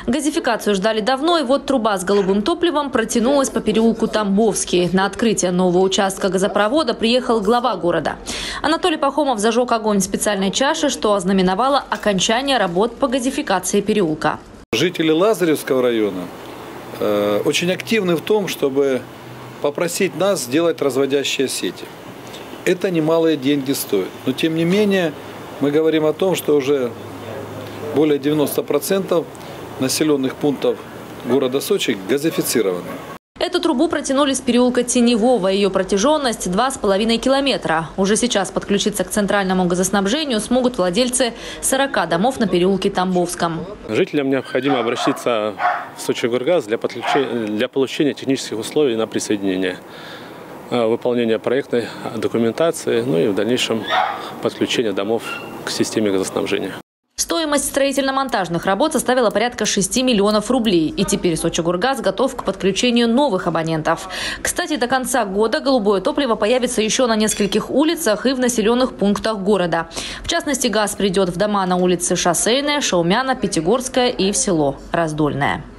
Газификацию ждали давно, и вот труба с голубым топливом протянулась по переулку Тамбовский. На открытие нового участка газопровода приехал глава города. Анатолий Пахомов зажег огонь в специальной чаше, что ознаменовало окончание работ по газификации переулка. Жители Лазаревского района очень активны в том, чтобы попросить нас сделать разводящие сети. Это немалые деньги стоит. Но тем не менее мы говорим о том, что уже более 90% населенных пунктов города Сочи газифицированы. Эту трубу протянули с переулка Теневого. Ее протяженность 2,5 километра. Уже сейчас подключиться к центральному газоснабжению смогут владельцы 40 домов на переулке Тамбовском. Жителям необходимо обратиться в Сочигоргаз для получения технических условий на присоединение, выполнения проектной документации, ну и в дальнейшем подключения домов к системе газоснабжения. Стоимость строительно-монтажных работ составила порядка 6 миллионов рублей. И теперь Сочигоргаз готов к подключению новых абонентов. Кстати, до конца года голубое топливо появится еще на нескольких улицах и в населенных пунктах города. В частности, газ придет в дома на улице Шоссейная, Шаумяна, Пятигорская и в село Раздольное.